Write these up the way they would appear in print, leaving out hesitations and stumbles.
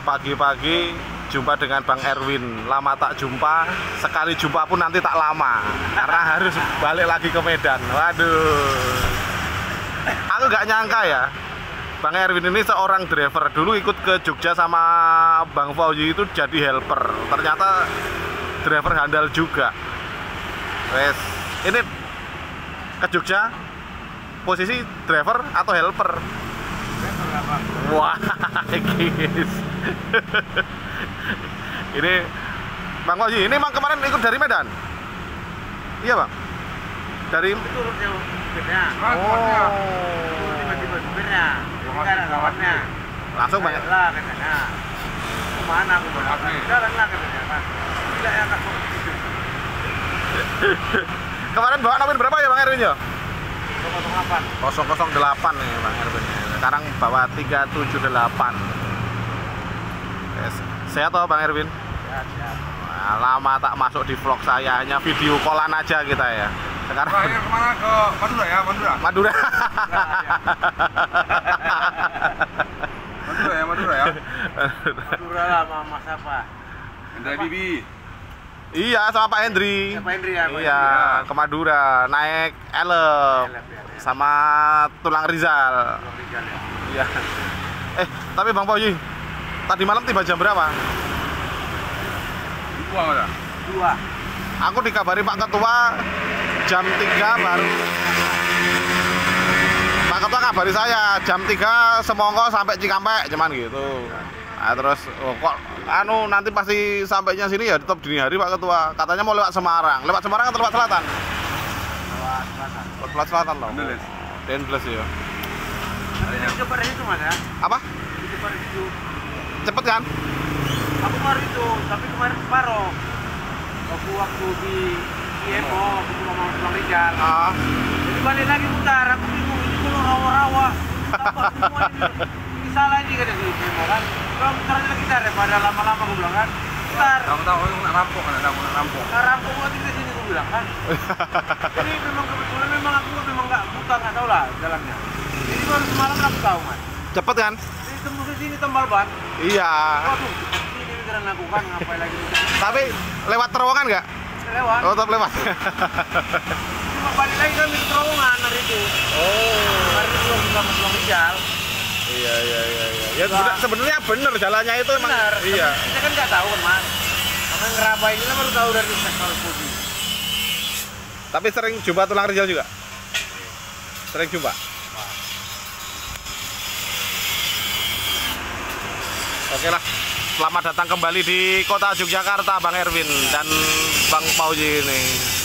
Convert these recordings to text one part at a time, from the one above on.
Pagi-pagi jumpa dengan Bang Erwin. Lama tak jumpa, sekali jumpa pun nanti tak lama, karena harus balik lagi ke Medan. Waduh, aku nggak nyangka ya, Bang Erwin ini seorang driver. Dulu ikut ke Jogja sama Bang Fauzi itu jadi helper. Ternyata driver handal juga. Wes, ini ke Jogja posisi driver atau helper? Wah, guys. Ini Bang Fauzi, ini emang kemarin ikut dari Medan? Iya Bang? Dari turun jauh supirnya. Oh, Tiba-tiba supirnya. Jadi kan ada lawatnya. langsung Bang. Lah katanya. Kemana aku bilang? Jalan lah katanya kan. Tidak ya kan. Kemarin bawa Nawin berapa ya Bang Erwin ya? 008. 008 nih Bang Erwin. Sekarang bawa 378. Yes. Sehat toh Bang Erwin? Ya. Nah, lama tak masuk di vlog saya, hanya video callan aja kita ya. Sekarang terakhir kemana? Ke Madura ya? Madura? Madura. Madura ya? Madura lah sama Mas apa? Hendra Bibi. Iya, sama Pak Hendri. Pak Hendri ya? Pak Iya, Hendri. ke Madura, naik Elep Ya. sama Tulang Rizal. Rizal ya. Iya. Tapi Bang Fauzi, tadi malam tiba jam berapa? Dua ada? 2. Aku dikabari Pak Ketua jam 3 baru. Pak Ketua kabari saya jam 3 semongko sampai Cikampek, cuman gitu. Nah, terus kok nanti pasti sampainya sini ya tetap dini hari Pak Ketua. Katanya mau lewat Semarang. Lewat Semarang atau lewat selatan? Lewat selatan. Lewat selatan loh. Denles. Denles ya. Tapi di depan itu Mas ya? Apa? Di depan itu. Cepet kan? Aku baru itu, tapi kemarin separuh. Waktu di IMO, aku cuma mau pulang Rizal. Ah, Jadi balik lagi mutar, aku bingung, ini kalau rawa-rawa. Apa semua ini salah ini kan di IMO kan. Kalau mutar aja lagi tar, daripada lama-lama aku bilang kan. Mutar, Kamu tahu aku nak rampok kan? Ada aku nak rampok. nggak rampung lagi ke sini aku bilang kan. Jadi memang kebetulan memang aku memang nggak buta, nggak tahu lah jalannya. Jadi baru semalam aku tahu Mas. cepet kan? Jadi tembus ke sini tembal ban. Iya. Waduh, ini beneran aku kan ngapain lagi. Tapi lewat terowongan nggak? Lewat. Oh, tetap lewat. Cuma balik lagi kan di terowongan hari itu. Oh. Hari itu belum bisa pulang Rizal. Iya. Ya sebenarnya bener jalannya itu emang. Benar. Iya. Tapi kita kan nggak tahu kan Mas. Karena ngeraba ini kan baru tahu dari sektor putih. Tapi sering jumpa Tulang Rizal juga? Sering jumpa? Oke lah, selamat datang kembali di kota Yogyakarta Bang Erwin dan Bang Fauzi ini.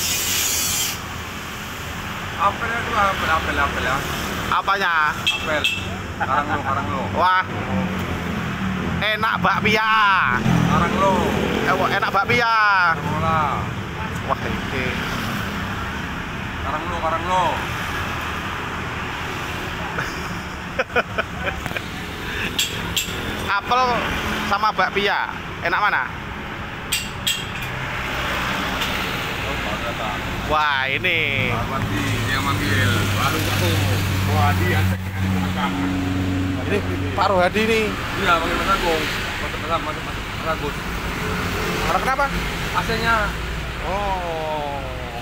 Apel itu apel ya. Apanya? Apel. Karang lo. Wah, enak bakpia. Karang lo. Enak bakpia. Bola. Wah ini. Karang lo. Apel sama bakpia, enak mana? Oh, baru datang. Wah ini. Mandi, dia manggil. Baru jatuh. Wah, dia Ini Pak Rohadi nih. Iya, pakai Mas Agung. Mas Agus. Karena kenapa? AC-nya. Oh.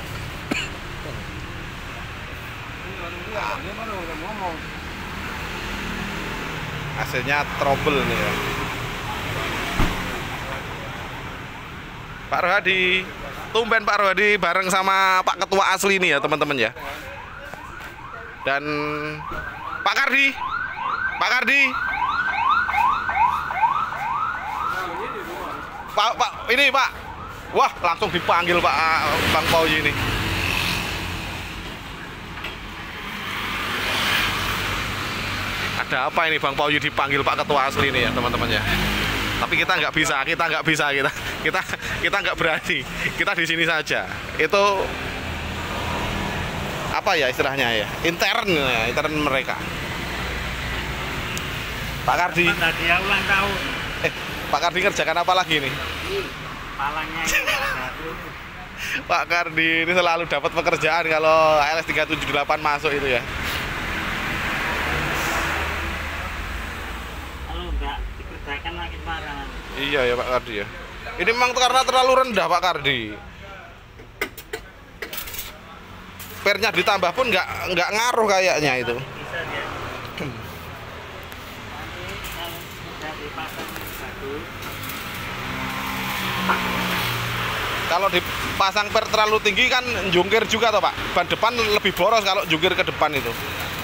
Dia baru ngomong. AC-nya trouble nih ya. Pak Rohadi, tumben Pak Rohadi bareng sama Pak Ketua asli nih ya teman-teman ya. Dan Pak Kardi, Pak ini Pak, wah langsung dipanggil Pak Bang Fauzi ini. Ada apa ini Bang Fauzi dipanggil Pak Ketua asli ini ya teman-teman ya. Tapi kita nggak bisa, kita nggak berani. Kita di sini saja. Itu apa ya istilahnya ya? Intern mereka. Pak Kardi. Tadi ya ulang tahun. Pak Kardi kerjakan apa lagi nih? Palangnya ini ada. Pak Kardi ini selalu dapat pekerjaan kalau LS 378 masuk itu ya. Halo. nggak dikerjakan makin parah. Iya ya Pak Kardi ya. Ini memang karena terlalu rendah Pak Kardi. Pernya ditambah pun nggak ngaruh kayaknya itu. Bisa dia. Nanti kalau sudah dipasang bagus. Kalau dipasang per terlalu tinggi kan jungkir juga toh Pak. Ban depan lebih boros kalau jungkir ke depan itu.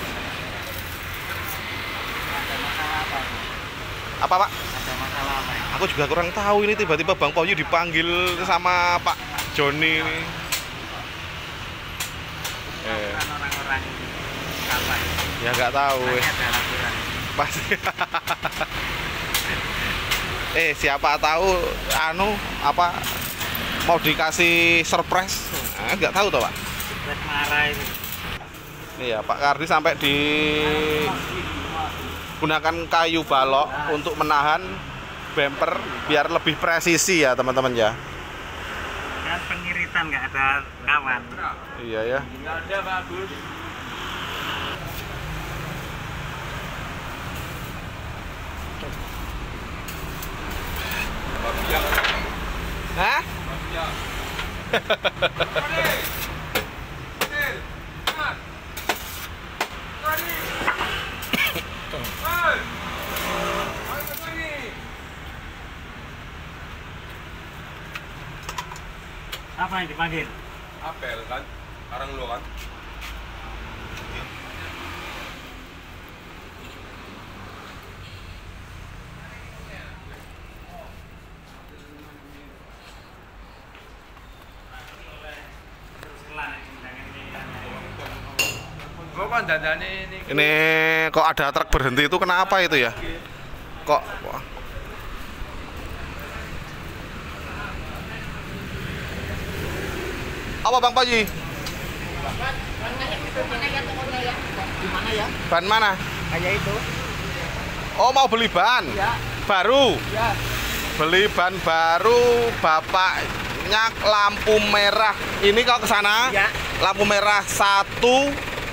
Ada masalah apa? Apa Pak? Ada masalah apa? Aku juga kurang tahu ini tiba-tiba Bang Pohyu dipanggil sama Pak Joni ini. Bukan orang-orang apa ya? Ya nggak tahu. Hanya ada laporan. Pasti. Siapa tahu apa mau dikasih surprise. Nggak tahu toh Pak. Buat marah itu. Iya Pak Kardi sampai gunakan kayu balok untuk menahan bumper biar lebih presisi ya teman-teman ya. Kan pengiritan nggak ada kawan. Iya ya. Nggak ada bagus. Hah? Apa yang dipanggil? Apel kan? Orang lu kan? Gua kan dandane ini. Ini kok ada truk berhenti itu kenapa itu ya? Kok apa Bang Paji? Gimana ya? Ban mana? Kayak itu. Oh mau beli ban? Ya. Baru? Ya. Beli ban baru bapaknya lampu merah. Ini kalau ke sana Ya. lampu merah 1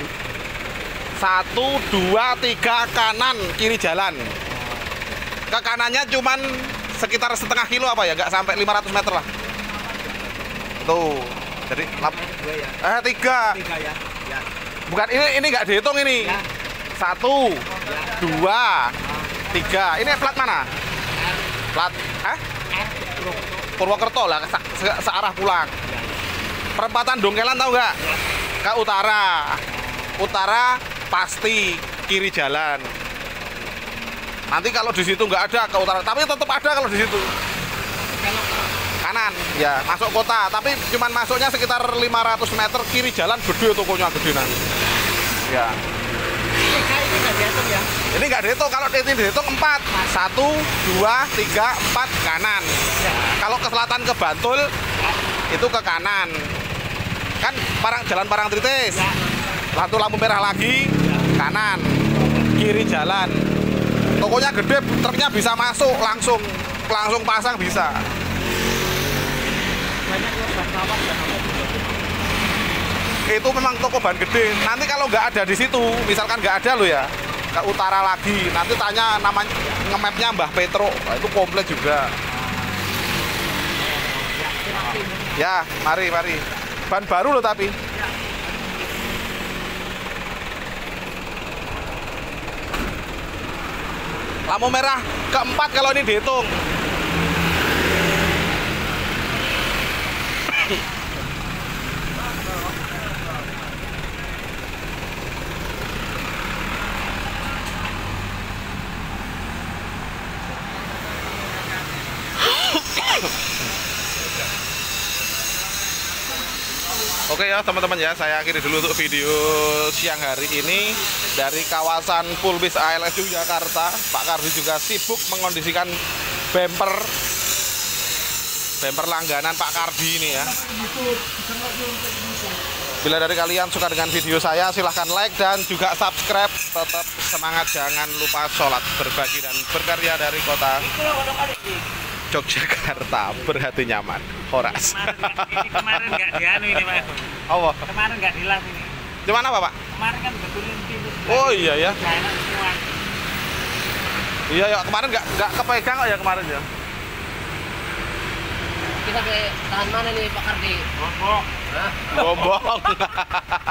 2 3 kanan kiri jalan. Ke kanannya cuman sekitar setengah kilo apa ya? Nggak sampai 500 meter lah. Tuh. Jadi Dua ya. 3. Tiga ya. Ya. Bukan ini nggak dihitung ini. Ya. 1 2 3. Ini plat mana? Plat Purwokerto lah, searah pulang. Perempatan Dongkelan tahu nggak? Ke utara. Utara pasti kiri jalan. Nanti kalau di situ nggak ada ke utara, tapi tetap ada kalau di situ. Kanan, ya masuk kota, tapi cuman masuknya sekitar 500 meter kiri jalan, gede tokonya gede nanti. Ya. Ini nggak dihitung ya? Ini nggak dihitung, kalau ini dihitung 4. 1 2 3 4 kanan. Kalau ke selatan ke Bantul itu ke kanan. Kan jalan Parangtritis. Lalu lampu merah lagi kanan. Kiri jalan. Tokonya gede, truknya bisa masuk langsung pasang bisa. Banyak yang ban ya. Itu memang toko ban gede. Nanti kalau nggak ada di situ, misalkan nggak ada lo ya, ke utara lagi. Nanti tanya namanya nge-mapnya Mbah Petro, nah, itu komplit juga. Ya, mari. Ban baru lo tapi. Lampu merah keempat kalau ini dihitung. Oke ya teman-teman ya, saya akhiri dulu untuk video siang hari ini dari kawasan Pulbis ALS Yogyakarta. Pak Kardi juga sibuk mengondisikan bumper langganan Pak Kardi ini ya. Bila dari kalian suka dengan video saya, silahkan like dan juga subscribe. Tetap semangat, jangan lupa sholat, berbagi dan berkarya dari kota Yogyakarta, berhati nyaman. Horas. Ini kemarin nggak dianu ini Pak. Allah. Kemarin nggak dilas ini. Gimana Pak? Kemarin kan betulin pintu. Oh iya ya. Nggak enak semua. Iya ya, kemarin nggak kepegang kok ya kemarin ya. Kita sampai tahan mana nih Pak Kardi? Bombong. Hah? Bombong.